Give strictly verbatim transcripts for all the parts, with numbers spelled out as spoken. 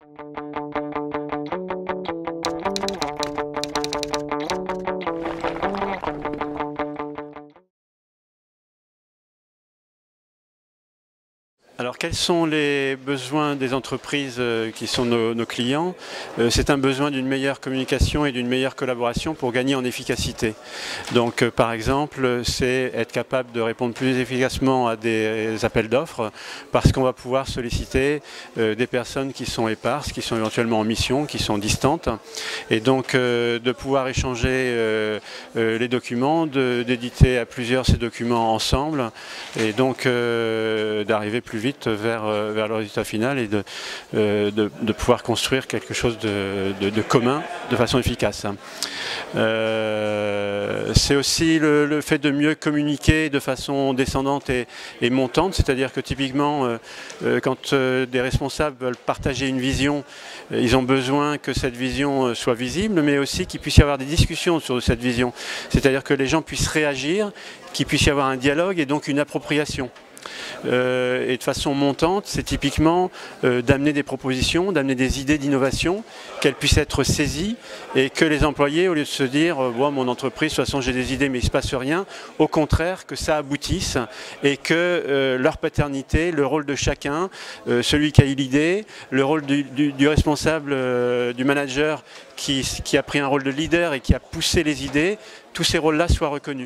Alors, quels sont les besoins des entreprises euh, qui sont nos, nos clients? euh, C'est un besoin d'une meilleure communication et d'une meilleure collaboration pour gagner en efficacité. Donc, euh, par exemple, c'est être capable de répondre plus efficacement à des appels d'offres parce qu'on va pouvoir solliciter euh, des personnes qui sont éparses, qui sont éventuellement en mission, qui sont distantes. Et donc, euh, de pouvoir échanger euh, euh, les documents, d'éditer à plusieurs ces documents ensemble et donc euh, d'arriver plus vite vers, vers le résultat final et de, euh, de, de pouvoir construire quelque chose de, de, de commun de façon efficace. Euh, c'est aussi le, le fait de mieux communiquer de façon descendante et, et montante, c'est-à-dire que typiquement euh, quand euh, des responsables veulent partager une vision, euh, ils ont besoin que cette vision soit visible, mais aussi qu'il puisse y avoir des discussions sur cette vision, c'est-à-dire que les gens puissent réagir, qu'il puisse y avoir un dialogue et donc une appropriation. Euh, et de façon montante, c'est typiquement euh, d'amener des propositions, d'amener des idées d'innovation, qu'elles puissent être saisies et que les employés, au lieu de se dire euh, bon, mon entreprise, de toute façon j'ai des idées mais il ne se passe rien, au contraire que ça aboutisse et que euh, leur paternité, le rôle de chacun, euh, celui qui a eu l'idée, le rôle du, du, du responsable, euh, du manager qui, qui a pris un rôle de leader et qui a poussé les idées, tous ces rôles-là soient reconnus.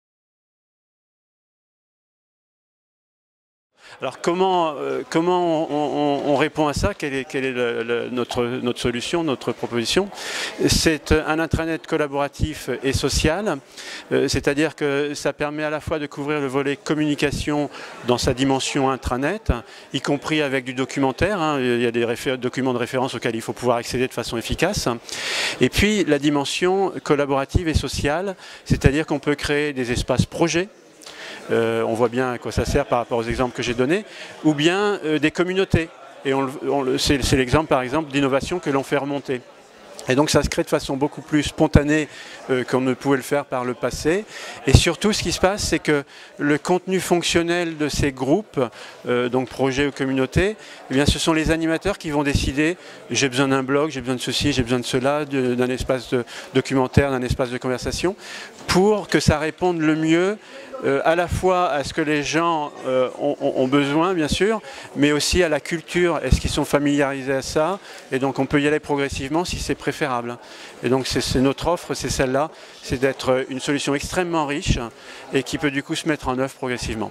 Alors comment, euh, comment on, on, on répond à ça? Quelle est, quelle est le, le, notre, notre solution, notre proposition? C'est un intranet collaboratif et social, euh, c'est-à-dire que ça permet à la fois de couvrir le volet communication dans sa dimension intranet, y compris avec du documentaire, hein, il y a des documents de référence auxquels il faut pouvoir accéder de façon efficace, et puis la dimension collaborative et sociale, c'est-à-dire qu'on peut créer des espaces projets. Euh, on voit bien à quoi ça sert par rapport aux exemples que j'ai donnés, ou bien euh, des communautés. Et c'est l'exemple par exemple d'innovation que l'on fait remonter. Et donc ça se crée de façon beaucoup plus spontanée euh, qu'on ne pouvait le faire par le passé. Et surtout ce qui se passe, c'est que le contenu fonctionnel de ces groupes, euh, donc projets ou communautés, eh bien, ce sont les animateurs qui vont décider j'ai besoin d'un blog, j'ai besoin de ceci, j'ai besoin de cela, d'un espace de documentaire, d'un espace de conversation, pour que ça réponde le mieux euh, à la fois à ce que les gens euh, ont, ont besoin, bien sûr, mais aussi à la culture, est-ce qu'ils sont familiarisés à ça? Et donc on peut y aller progressivement si c'est préférable. Et donc c'est notre offre, c'est celle-là, c'est d'être une solution extrêmement riche et qui peut du coup se mettre en œuvre progressivement.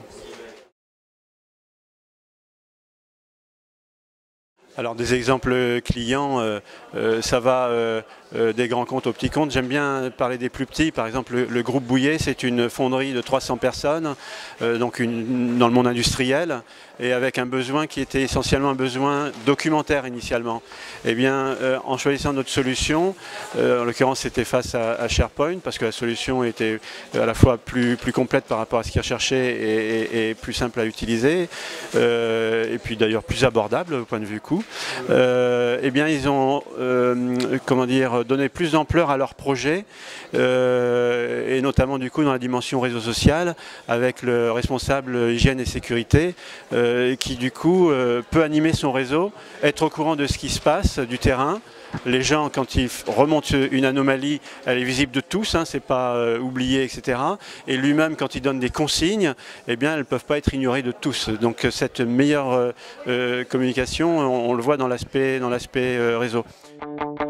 Alors des exemples clients, euh, euh, ça va euh, euh, des grands comptes aux petits comptes. J'aime bien parler des plus petits. Par exemple, le, le groupe Bouillet, c'est une fonderie de trois cents personnes, euh, donc une, dans le monde industriel, et avec un besoin qui était essentiellement un besoin documentaire initialement. Eh bien, euh, en choisissant notre solution, euh, en l'occurrence c'était face à, à SharePoint, parce que la solution était à la fois plus, plus complète par rapport à ce qu'ils recherchaient et, et, et plus simple à utiliser, euh, et puis d'ailleurs plus abordable au point de vue coût. Euh, eh bien, ils ont euh, comment dire, donné plus d'ampleur à leur projet, euh, et notamment du coup dans la dimension réseau social, avec le responsable hygiène et sécurité, euh, qui du coup euh, peut animer son réseau, être au courant de ce qui se passe du terrain. Les gens, quand ils remontent une anomalie, elle est visible de tous, hein, c'est pas euh, oublié, et cetera. Et lui-même, quand il donne des consignes, eh bien, elles ne peuvent pas être ignorées de tous. Donc cette meilleure euh, euh, communication, on, on le voit dans l'aspect dans l'aspect euh, réseau.